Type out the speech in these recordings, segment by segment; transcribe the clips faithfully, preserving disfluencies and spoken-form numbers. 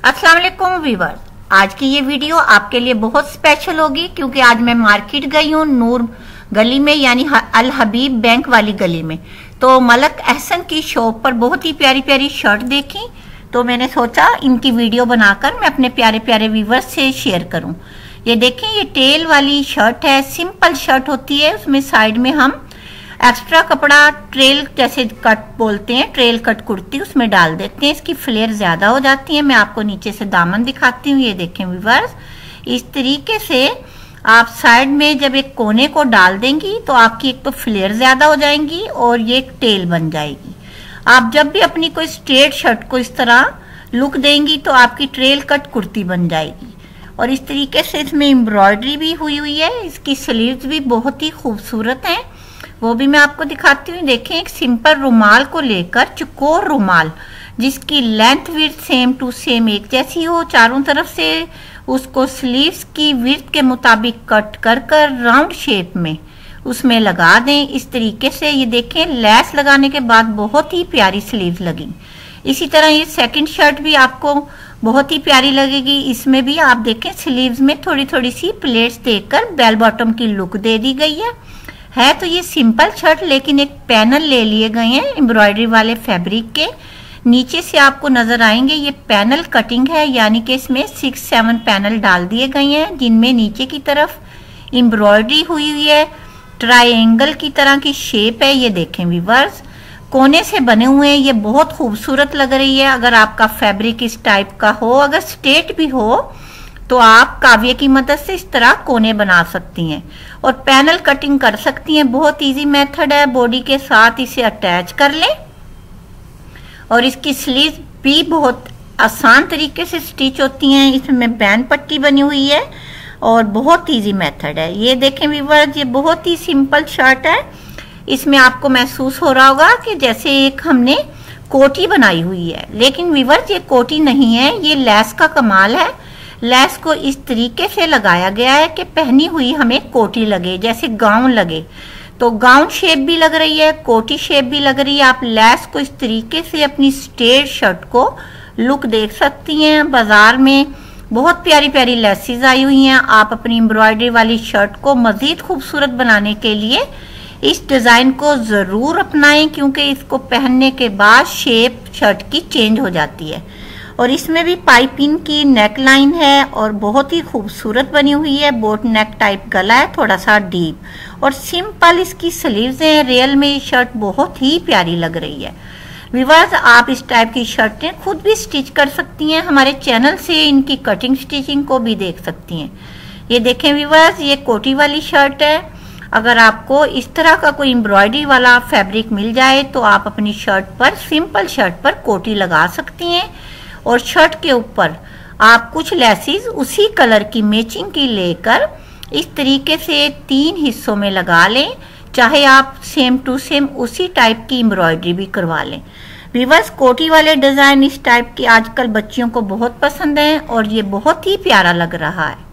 अस्सलाम वालेकुम व्यूअर्स, आज की ये वीडियो आपके लिए बहुत स्पेशल होगी क्योंकि आज मैं मार्केट गई हूँ नूर गली में, यानी अल हबीब बैंक वाली गली में। तो मलक अहसन की शॉप पर बहुत ही प्यारी प्यारी शर्ट देखी, तो मैंने सोचा इनकी वीडियो बनाकर मैं अपने प्यारे प्यारे व्यूअर्स से शेयर करूं। ये देखें, ये टेल वाली शर्ट है, सिंपल शर्ट होती है, उसमें साइड में हम एक्स्ट्रा कपड़ा ट्रेल जैसे कट बोलते हैं, ट्रेल कट कुर्ती उसमें डाल देते हैं, इसकी फ्लेयर ज्यादा हो जाती है। मैं आपको नीचे से दामन दिखाती हूँ। ये देखें व्यूअर्स, इस तरीके से आप साइड में जब एक कोने को डाल देंगी तो आपकी एक तो फ्लेयर ज्यादा हो जाएंगी और ये एक टेल बन जाएगी। आप जब भी अपनी कोई स्ट्रेट शर्ट को इस तरह लुक देंगी तो आपकी ट्रेल कट कुर्ती बन जाएगी। और इस तरीके से इसमें एम्ब्रॉयडरी भी हुई हुई है, इसकी स्लीव्स भी बहुत ही खूबसूरत हैं, वो भी मैं आपको दिखाती हूँ। देखें, एक सिंपल रुमाल को लेकर चकोर रुमाल जिसकी length width same to same एक जैसी हो, चारों तरफ से उसको स्लीव्स की विड्थ के मुताबिक कट कर कर राउंड शेप में उसमें लगा दें इस तरीके से। ये देखें, लेस लगाने के बाद बहुत ही प्यारी स्लीव्स लगी। इसी तरह ये सेकंड शर्ट भी आपको बहुत ही प्यारी लगेगी। इसमें भी आप देखें, स्लीव्स में थोड़ी थोड़ी सी प्लेट्स देकर बेल बॉटम की लुक दे दी गई है। है तो ये सिंपल शर्ट, लेकिन एक पैनल ले लिए गए हैं एम्ब्रॉयडरी वाले फैब्रिक के। नीचे से आपको नजर आएंगे ये पैनल कटिंग है, यानी कि इसमें सिक्स सेवन पैनल डाल दिए गए हैं जिनमें नीचे की तरफ एम्ब्रॉयडरी हुई हुई है, ट्रायंगल की तरह की शेप है। ये देखें व्यूअर्स, कोने से बने हुए हैं, ये बहुत खूबसूरत लग रही है। अगर आपका फैब्रिक इस टाइप का हो, अगर स्ट्रेट भी हो, तो आप काव्य की मदद से इस तरह कोने बना सकती हैं और पैनल कटिंग कर सकती हैं। बहुत इजी मेथड है, बॉडी के साथ इसे अटैच कर लें और इसकी स्लीव भी बहुत आसान तरीके से स्टिच होती हैं। इसमें बैंड पट्टी बनी हुई है और बहुत इजी मेथड है। ये देखें व्यूअर्स, ये बहुत ही सिंपल शर्ट है। इसमें आपको महसूस हो रहा होगा कि जैसे एक हमने कोटी बनाई हुई है, लेकिन व्यूअर्स ये कोटी नहीं है, ये लेस का कमाल है। लेस को इस तरीके से लगाया गया है कि पहनी हुई हमें कोटी लगे, जैसे गाउन लगे। तो गाउन शेप भी लग रही है, कोटी शेप भी लग रही है। आप लेस को इस तरीके से अपनी स्ट्रेट शर्ट को लुक देख सकती हैं। बाजार में बहुत प्यारी प्यारी लेसेस आई हुई हैं। आप अपनी एम्ब्रॉयडरी वाली शर्ट को मजीद खूबसूरत बनाने के लिए इस डिजाइन को जरूर अपनाएं, क्योंकि इसको पहनने के बाद शेप शर्ट की चेंज हो जाती है। और इसमें भी पाइपिंग की नेक लाइन है और बहुत ही खूबसूरत बनी हुई है। बोट नेक टाइप गला है, थोड़ा सा डीप, और सिंपल इसकी स्लीव्स हैं। रियल में ये शर्ट बहुत ही प्यारी लग रही है। व्यूअर्स, आप इस टाइप की शर्टें खुद भी स्टिच कर सकती हैं, हमारे चैनल से इनकी कटिंग स्टिचिंग को भी देख सकती हैं। ये देखें व्यूअर्स, ये कोटी वाली शर्ट है। अगर आपको इस तरह का कोई एम्ब्रॉयडरी वाला फैब्रिक मिल जाए तो आप अपनी शर्ट पर, सिंपल शर्ट पर कोटी लगा सकती हैं और शर्ट के ऊपर आप कुछ लेसिस उसी कलर की मैचिंग की लेकर इस तरीके से तीन हिस्सों में लगा लें। चाहे आप सेम टू सेम उसी टाइप की एम्ब्रॉयडरी भी करवा लें। व्यूअर्स, कोटी वाले डिजाइन इस टाइप की आजकल बच्चियों को बहुत पसंद है और ये बहुत ही प्यारा लग रहा है,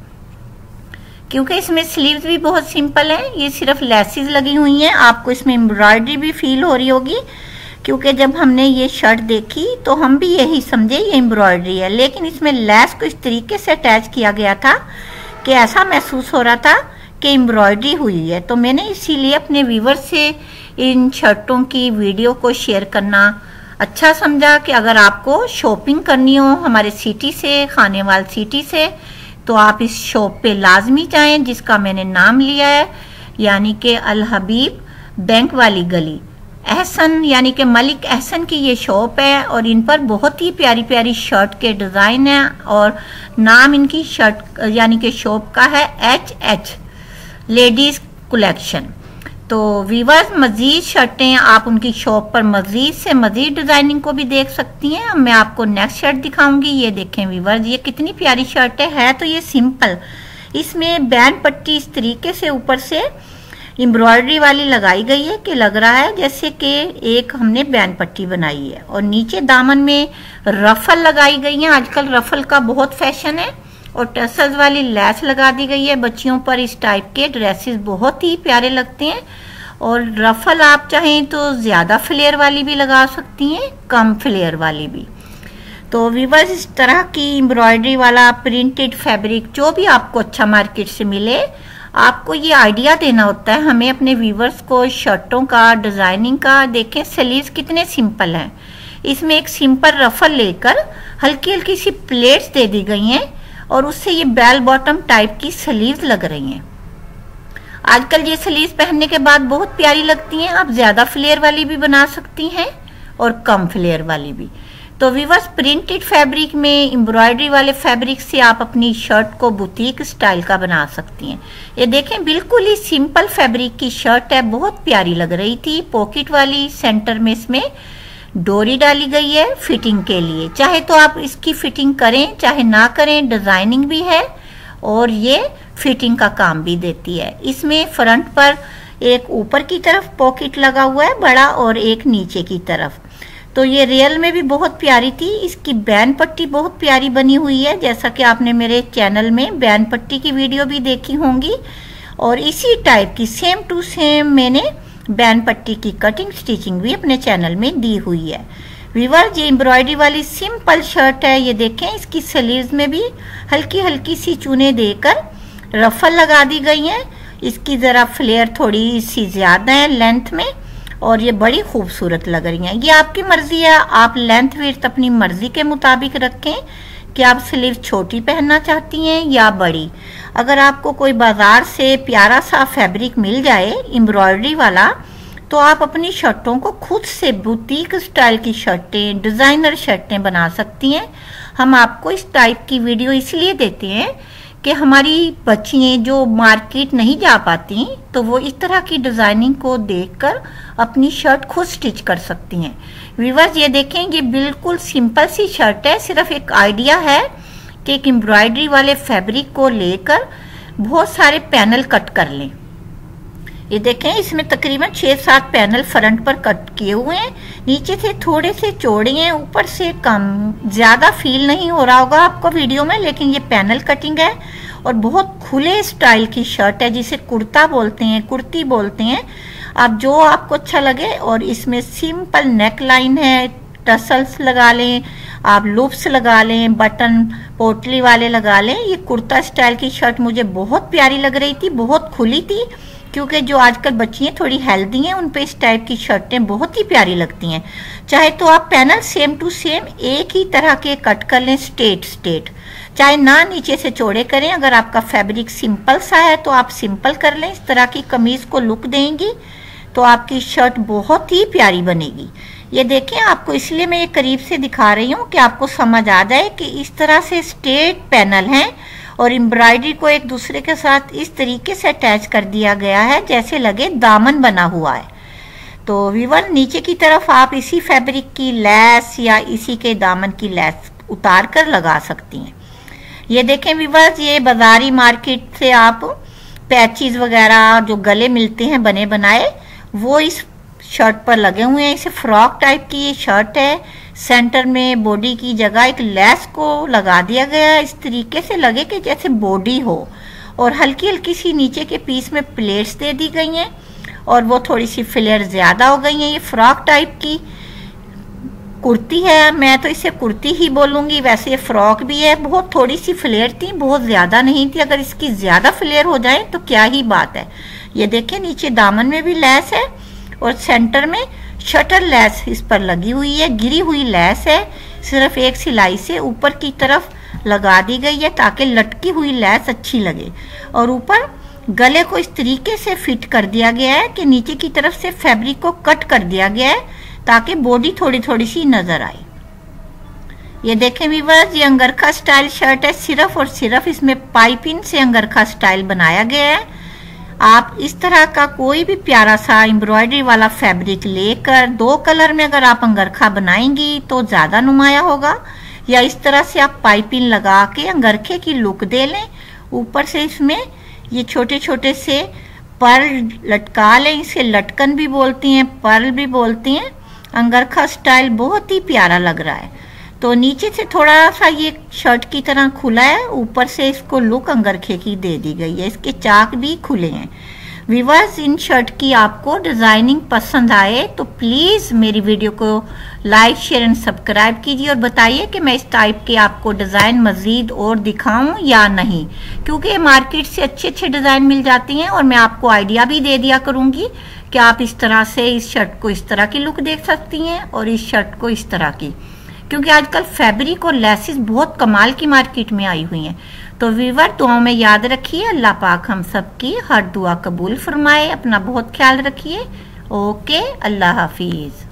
क्योंकि इसमें स्लीव्स भी बहुत सिंपल है। ये सिर्फ लेसिस लगी हुई हैं, आपको इसमें एम्ब्रॉयडरी भी फील हो रही होगी, क्योंकि जब हमने ये शर्ट देखी तो हम भी यही समझे ये एम्ब्रॉयडरी है, लेकिन इसमें लेस को इस तरीके से अटैच किया गया था कि ऐसा महसूस हो रहा था कि एम्ब्रॉयडरी हुई है। तो मैंने इसीलिए अपने व्यूअर्स से इन शर्टों की वीडियो को शेयर करना अच्छा समझा कि अगर आपको शॉपिंग करनी हो हमारे सिटी से, खानेवाल सिटी से, तो आप इस शॉप पे लाजमी जाएं जिसका मैंने नाम लिया है, यानी कि अल हबीब बैंक वाली गली। अहसन यानी कि मलिक अहसन की ये शॉप है और इन पर बहुत ही प्यारी प्यारी शर्ट के डिज़ाइन है और नाम इनकी शर्ट यानी कि शॉप का है एच एच लेडीज़ कलेक्शन। तो व्यूअर्स, मज़ीद शर्टें आप उनकी शॉप पर मज़ीद से मज़ीद डिज़ाइनिंग को भी देख सकती हैं। अब मैं आपको नेक्स्ट शर्ट दिखाऊंगी। ये देखें व्यूअर्स, ये कितनी प्यारी शर्ट है, है तो ये सिंपल। इसमें बैंड पट्टी इस तरीके से ऊपर से एम्ब्रॉयडरी वाली लगाई गई है कि लग रहा है जैसे कि एक हमने बैंड पट्टी बनाई है। और नीचे दामन में रफल लगाई गई है, आजकल रफल का बहुत फैशन है, और टसल्स वाली लेस लगा दी गई है। बच्चियों पर इस टाइप के ड्रेसेस बहुत ही प्यारे लगते हैं। और रफल आप चाहें तो ज्यादा फ्लेयर वाली भी लगा सकती हैं, कम फ्लेयर वाली भी। तो व्यूअर्स, इस तरह की एम्ब्रॉयडरी वाला प्रिंटेड फैब्रिक जो भी आपको अच्छा मार्केट से मिले, आपको ये आइडिया देना होता है हमें अपने व्यूअर्स को शर्टों का, डिजाइनिंग का। देखें स्लीव्स कितने सिंपल हैं। इसमें एक सिंपल रफल लेकर हल्की हल्की सी प्लेट्स दे दी गई हैं और उससे ये बेल बॉटम टाइप की स्लीव्स लग रही हैं। आजकल ये स्लीव्स पहनने के बाद बहुत प्यारी लगती हैं। आप ज्यादा फ्लेयर वाली भी बना सकती हैं और कम फ्लेयर वाली भी। तो व्यूअर्स, प्रिंटेड फैब्रिक में एम्ब्रॉयडरी वाले फैब्रिक से आप अपनी शर्ट को बुटीक स्टाइल का बना सकती हैं। ये देखें, बिल्कुल ही सिंपल फैब्रिक की शर्ट है, बहुत प्यारी लग रही थी। पॉकेट वाली, सेंटर में इसमें डोरी डाली गई है फिटिंग के लिए। चाहे तो आप इसकी फिटिंग करें चाहे ना करें, डिजाइनिंग भी है और ये फिटिंग का काम भी देती है। इसमें फ्रंट पर एक ऊपर की तरफ पॉकेट लगा हुआ है बड़ा और एक नीचे की तरफ। तो ये रियल में भी बहुत प्यारी थी। इसकी बैन पट्टी बहुत प्यारी बनी हुई है, जैसा कि आपने मेरे चैनल में बैन पट्टी की वीडियो भी देखी होंगी। और इसी टाइप की सेम टू सेम मैंने बैन पट्टी की कटिंग स्टिचिंग भी अपने चैनल में दी हुई है। व्यूअर्स, ये एम्ब्रॉयडरी वाली सिंपल शर्ट है। ये देखें, इसकी स्लीव्स में भी हल्की हल्की सी चूने देकर रफल लगा दी गई हैं। इसकी जरा फ्लेयर थोड़ी सी ज्यादा है लेंथ में और ये बड़ी खूबसूरत लग रही हैं। ये आपकी मर्जी है, आप लेंथ विड्थ अपनी मर्जी के मुताबिक रखें कि आप स्लीव छोटी पहनना चाहती हैं या बड़ी। अगर आपको कोई बाजार से प्यारा सा फैब्रिक मिल जाए एम्ब्रॉयडरी वाला, तो आप अपनी शर्टों को खुद से बुटीक स्टाइल की शर्टें, डिजाइनर शर्टें बना सकती हैं। हम आपको इस टाइप की वीडियो इसलिए देते हैं कि हमारी बच्चियां जो मार्केट नहीं जा पाती, तो वो इस तरह की डिजाइनिंग को देखकर अपनी शर्ट खुद स्टिच कर सकती हैं। व्यूअर्स, ये देखें, ये बिल्कुल सिंपल सी शर्ट है। सिर्फ एक आइडिया है कि एक एम्ब्रॉयडरी वाले फैब्रिक को लेकर बहुत सारे पैनल कट कर लें। ये देखें, इसमें तकरीबन छह सात पैनल फ्रंट पर कट किए हुए हैं। नीचे से थोड़े से चौड़े हैं, ऊपर से कम। ज्यादा फील नहीं हो रहा होगा आपको वीडियो में, लेकिन ये पैनल कटिंग है और बहुत खुले स्टाइल की शर्ट है, जिसे कुर्ता बोलते हैं, कुर्ती बोलते हैं। आप जो आपको अच्छा लगे। और इसमें सिंपल नेक लाइन है, टसल्स लगा लें, आप लूप्स लगा लें, बटन पोटली वाले लगा लें। ये कुर्ता स्टाइल की शर्ट मुझे बहुत प्यारी लग रही थी, बहुत खुली थी, क्योंकि जो आजकल बच्चियां थोड़ी हेल्दी हैं उन पे इस टाइप की शर्टें बहुत ही प्यारी लगती हैं। चाहे तो आप पैनल सेम टू सेम एक ही तरह के कट कर लें, स्ट्रेट स्ट्रेट, चाहे ना नीचे से चौड़े करें। अगर आपका फैब्रिक सिंपल सा है तो आप सिंपल कर लें। इस तरह की कमीज को लुक देंगी तो आपकी शर्ट बहुत ही प्यारी बनेगी। ये देखें, आपको इसलिए मैं ये करीब से दिखा रही हूँ कि आपको समझ आ जाए कि इस तरह से स्ट्रेट पैनल हैं और एम्ब्रॉयडरी को एक दूसरे के साथ इस तरीके से अटैच कर दिया गया है जैसे लगे दामन बना हुआ है। तो व्यूअर, नीचे की तरफ आप इसी फैब्रिक की लैस या इसी के दामन की लैस उतार कर लगा सकती हैं। ये देखें व्यूअर्स, ये बाजारी मार्केट से आप पैचेस वगैरह जो गले मिलते हैं बने बनाए, वो इस शर्ट पर लगे हुए हैं। इसे फ्रॉक टाइप की ये शर्ट है। सेंटर में बॉडी की जगह एक लेस को लगा दिया गया है, इस तरीके से लगे कि जैसे बॉडी हो। और हल्की हल्की सी नीचे के पीस में प्लेट्स दे दी गई हैं और वो थोड़ी सी फ्लेयर ज्यादा हो गई हैं। ये फ्रॉक टाइप की कुर्ती है, मैं तो इसे कुर्ती ही बोलूंगी, वैसे ये फ्रॉक भी है। बहुत थोड़ी सी फ्लेयर थी, बहुत ज्यादा नहीं थी। अगर इसकी ज्यादा फ्लेयर हो जाए तो क्या ही बात है। ये देखें, नीचे दामन में भी लेस है और सेंटर में शटर लेस इस पर लगी हुई है, गिरी हुई लेस है। सिर्फ एक सिलाई से ऊपर की तरफ लगा दी गई है ताकि लटकी हुई लेस अच्छी लगे। और ऊपर गले को इस तरीके से फिट कर दिया गया है कि नीचे की तरफ से फैब्रिक को कट कर दिया गया है ताकि बॉडी थोड़ी थोड़ी सी नजर आए। ये देखें व्यूअर्स, ये अंगरखा स्टाइल शर्ट है। सिर्फ और सिर्फ इसमें पाइपिंग से अंगरखा स्टाइल बनाया गया है। आप इस तरह का कोई भी प्यारा सा एम्ब्रॉयडरी वाला फैब्रिक लेकर दो कलर में अगर आप अंगरखा बनाएंगी तो ज्यादा नुमाया होगा, या इस तरह से आप पाइपिंग लगा के अंगरखे की लुक दे लें। ऊपर से इसमें ये छोटे छोटे से पर्ल लटका लें, इसे लटकन भी बोलती हैं, पर्ल भी बोलती हैं। अंगरखा स्टाइल बहुत ही प्यारा लग रहा है। तो नीचे से थोड़ा सा ये शर्ट की तरह खुला है, ऊपर से इसको लुक अंगरखे की दे दी गई है। इसके चाक भी खुले हैं। व्यूअर्स, इन शर्ट की आपको डिजाइनिंग पसंद आए तो प्लीज मेरी वीडियो को लाइक शेयर एंड सब्सक्राइब कीजिए और बताइए कि मैं इस टाइप के आपको डिजाइन मजीद और दिखाऊं या नहीं, क्योंकि मार्केट से अच्छे अच्छे डिजाइन मिल जाती हैं और मैं आपको आइडिया भी दे दिया करूंगी कि आप इस तरह से इस शर्ट को इस तरह की लुक देख सकती हैं और इस शर्ट को इस तरह की, क्योंकि आजकल फैब्रिक और लेसिस बहुत कमाल की मार्केट में आई हुई हैं। तो व्यूअर, दुआओं में याद रखिए। अल्लाह पाक हम सबकी हर दुआ कबूल फरमाए। अपना बहुत ख्याल रखिए। ओके, अल्लाह हाफिज।